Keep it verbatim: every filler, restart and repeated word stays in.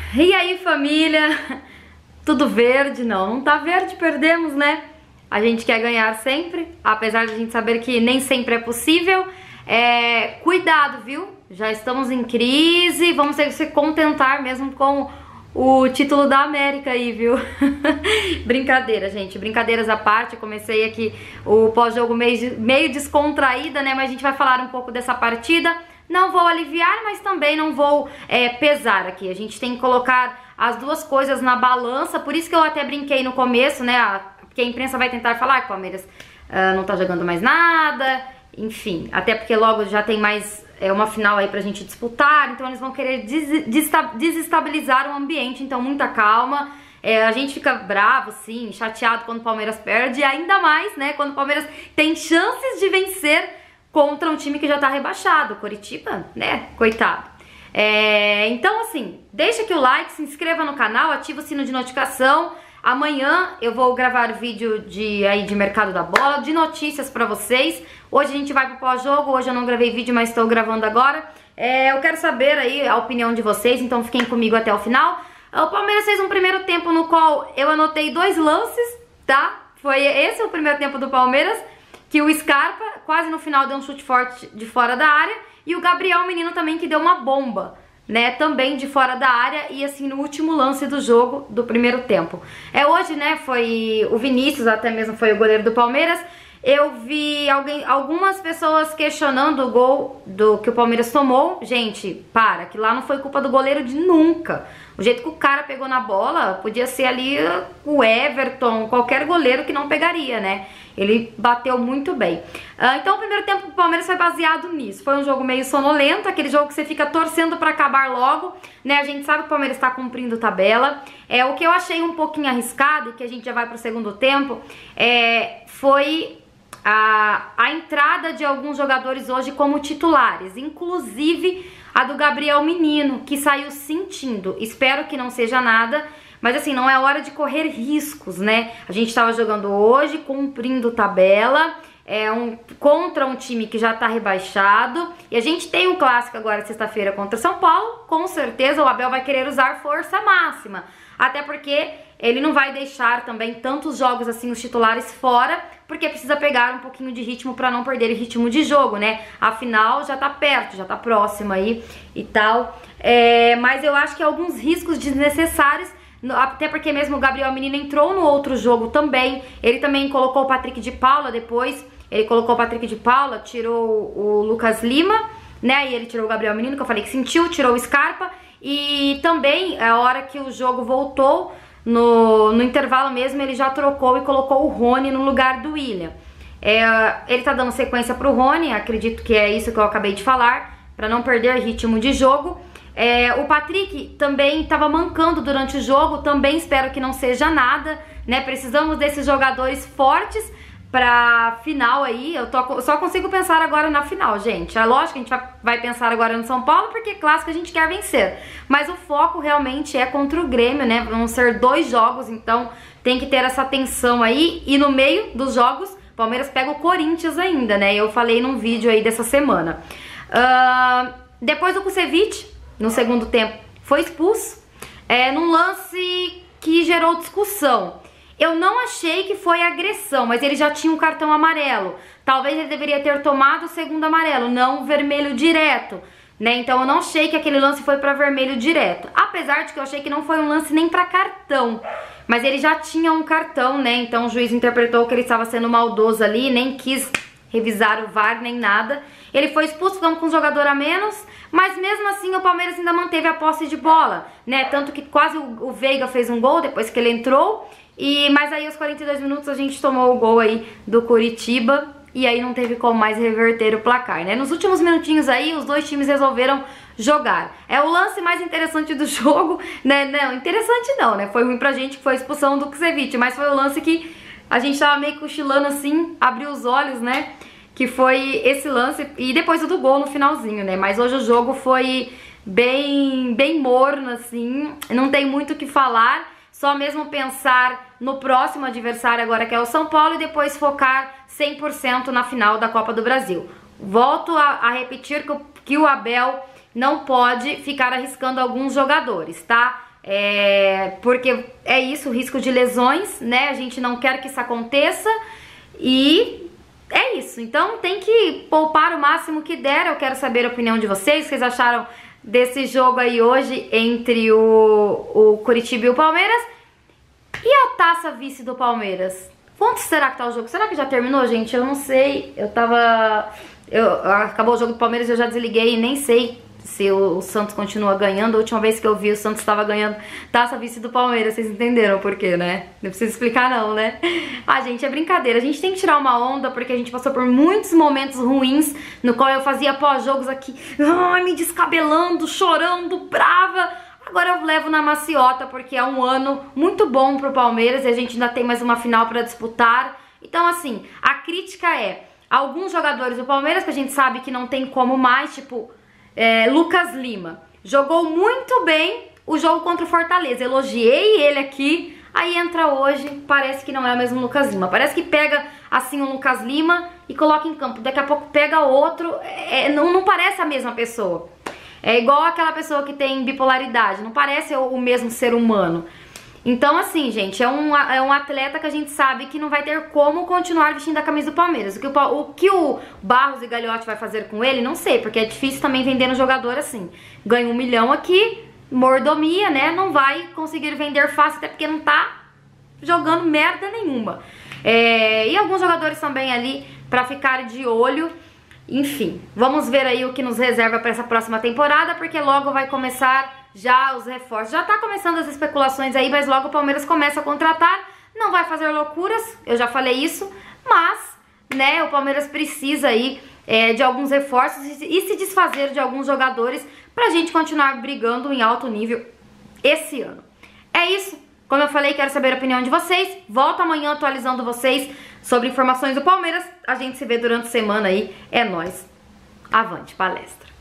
E aí, família? Tudo verde? Não, não tá verde, perdemos, né? A gente quer ganhar sempre, apesar de a gente saber que nem sempre é possível. É, cuidado, viu? Já estamos em crise, vamos ter que se contentar mesmo com o título da América aí, viu? Brincadeira, gente, brincadeiras à parte. Eu comecei aqui o pós-jogo meio, meio descontraída, né? Mas a gente vai falar um pouco dessa partida. Não vou aliviar, mas também não vou é, pesar aqui. A gente tem que colocar as duas coisas na balança. Por isso que eu até brinquei no começo, né? A, porque a imprensa vai tentar falar que o Palmeiras uh, não tá jogando mais nada. Enfim, até porque logo já tem mais é, uma final aí pra gente disputar. Então eles vão querer des desestabilizar o ambiente. Então muita calma. É, a gente fica bravo, sim, chateado quando o Palmeiras perde. E ainda mais, né? Quando o Palmeiras tem chances de vencer contra um time que já tá rebaixado, Coritiba, né? Coitado. É, então, assim, deixa aqui o like, se inscreva no canal, ativa o sino de notificação. Amanhã eu vou gravar vídeo de, aí, de mercado da bola, de notícias pra vocês. Hoje a gente vai pro pós-jogo, hoje eu não gravei vídeo, mas estou gravando agora. É, eu quero saber aí a opinião de vocês, então fiquem comigo até o final. O Palmeiras fez um primeiro tempo no qual eu anotei dois lances, tá? Foi esse o primeiro tempo do Palmeiras, que o Scarpa quase no final deu um chute forte de fora da área, e o Gabriel Menino também que deu uma bomba, né, também de fora da área, e assim no último lance do jogo do primeiro tempo. É hoje, né, foi o Vinícius, até mesmo foi o goleiro do Palmeiras. Eu vi alguém, algumas pessoas questionando o gol do que o Palmeiras tomou. Gente, para, que lá não foi culpa do goleiro de nunca. O jeito que o cara pegou na bola, podia ser ali o Everton, qualquer goleiro que não pegaria, né? Ele bateu muito bem. Uh, então o primeiro tempo do Palmeiras foi baseado nisso. Foi um jogo meio sonolento, aquele jogo que você fica torcendo pra acabar logo, né? A gente sabe que o Palmeiras tá cumprindo tabela. É, o que eu achei um pouquinho arriscado, e que a gente já vai pro segundo tempo, é, foi a, a entrada de alguns jogadores hoje como titulares, inclusive a do Gabriel Menino, que saiu sentindo. Espero que não seja nada, mas assim, não é hora de correr riscos, né? A gente tava jogando hoje, cumprindo tabela, é um, contra um time que já tá rebaixado. E a gente tem um clássico agora sexta-feira contra São Paulo. Com certeza o Abel vai querer usar força máxima. Até porque ele não vai deixar também tantos jogos assim, os titulares fora, porque precisa pegar um pouquinho de ritmo para não perder ritmo de jogo, né? Afinal, já tá perto, já tá próximo aí e tal. É, mas eu acho que alguns riscos desnecessários, até porque mesmo o Gabriel Menino entrou no outro jogo também. Ele também colocou o Patrick de Paula depois. Ele colocou o Patrick de Paula, tirou o Lucas Lima, né? E ele tirou o Gabriel Menino, que eu falei que sentiu, tirou o Scarpa. E também, a hora que o jogo voltou, no, no intervalo mesmo, ele já trocou e colocou o Rony no lugar do William. É, ele tá dando sequência pro Rony, acredito que é isso que eu acabei de falar, pra não perder ritmo de jogo. É, o Patrick também estava mancando durante o jogo, também espero que não seja nada, né? Precisamos desses jogadores fortes pra final aí. Eu tô, só consigo pensar agora na final, gente. É lógico que a gente vai, vai pensar agora no São Paulo, porque clássico a gente quer vencer. Mas o foco realmente é contra o Grêmio, né? Vão ser dois jogos, então tem que ter essa atenção aí. E no meio dos jogos, o Palmeiras pega o Corinthians ainda, né? Eu falei num vídeo aí dessa semana. Uh, depois o Kusevich, no segundo tempo, foi expulso, é, num lance que gerou discussão. Eu não achei que foi agressão, mas ele já tinha um cartão amarelo. Talvez ele deveria ter tomado o segundo amarelo, não o vermelho direto, né? Então eu não achei que aquele lance foi para vermelho direto. Apesar de que eu achei que não foi um lance nem para cartão. Mas ele já tinha um cartão, né? Então o juiz interpretou que ele estava sendo maldoso ali, nem quis revisar o V A R nem nada. Ele foi expulso, ficamos com um jogador a menos, mas mesmo assim o Palmeiras ainda manteve a posse de bola, né? Tanto que quase o, o Veiga fez um gol depois que ele entrou. E, mas aí aos quarenta e dois minutos a gente tomou o gol aí do Coritiba e aí não teve como mais reverter o placar, né? Nos últimos minutinhos aí os dois times resolveram jogar. É o lance mais interessante do jogo, né? Não, interessante não, né? Foi ruim pra gente que foi a expulsão do Kusevich, mas foi o lance que a gente tava meio cochilando assim, abriu os olhos, né? Que foi esse lance e depois o do gol no finalzinho, né? Mas hoje o jogo foi bem, bem morno assim, não tem muito o que falar. Só mesmo pensar no próximo adversário agora, que é o São Paulo, e depois focar cem por cento na final da Copa do Brasil. Volto a, a repetir que o, que o Abel não pode ficar arriscando alguns jogadores, tá? É, porque é isso, risco de lesões, né? A gente não quer que isso aconteça e é isso. Então tem que poupar o máximo que der. Eu quero saber a opinião de vocês. O que vocês acharam desse jogo aí hoje entre o, o Coritiba e o Palmeiras? E a taça vice do Palmeiras? Quanto será que tá o jogo? Será que já terminou, gente? Eu não sei. Eu tava... Eu, acabou o jogo do Palmeiras, eu já desliguei e nem sei se o, o Santos continua ganhando. A última vez que eu vi, o Santos estava ganhando taça vice do Palmeiras. Vocês entenderam por quê, né? Não precisa explicar não, né? Ah, gente, é brincadeira. A gente tem que tirar uma onda porque a gente passou por muitos momentos ruins no qual eu fazia pós-jogos aqui, ai, me descabelando, chorando, brava. Agora eu levo na maciota porque é um ano muito bom pro Palmeiras e a gente ainda tem mais uma final pra disputar. Então, assim, a crítica é alguns jogadores do Palmeiras que a gente sabe que não tem como mais, tipo... É, Lucas Lima jogou muito bem o jogo contra o Fortaleza, elogiei ele aqui, aí entra hoje, parece que não é o mesmo Lucas Lima, parece que pega assim o Lucas Lima e coloca em campo, daqui a pouco pega outro, é, não, não parece a mesma pessoa, é igual aquela pessoa que tem bipolaridade, não parece o, o mesmo ser humano. Então, assim, gente, é um, é um atleta que a gente sabe que não vai ter como continuar vestindo a camisa do Palmeiras. O que o, o que o Barros e Gagliotti vai fazer com ele, não sei, porque é difícil também vender no jogador assim. Ganha um milhão aqui, mordomia, né? Não vai conseguir vender fácil, até porque não tá jogando merda nenhuma. É, e alguns jogadores também ali pra ficar de olho. Enfim, vamos ver aí o que nos reserva pra essa próxima temporada, porque logo vai começar... já os reforços, já tá começando as especulações aí, mas logo o Palmeiras começa a contratar, não vai fazer loucuras, eu já falei isso, mas, né, o Palmeiras precisa aí é, de alguns reforços e, e se desfazer de alguns jogadores pra gente continuar brigando em alto nível esse ano. É isso, como eu falei, quero saber a opinião de vocês, volto amanhã atualizando vocês sobre informações do Palmeiras, a gente se vê durante a semana aí, é nóis, avante palestra.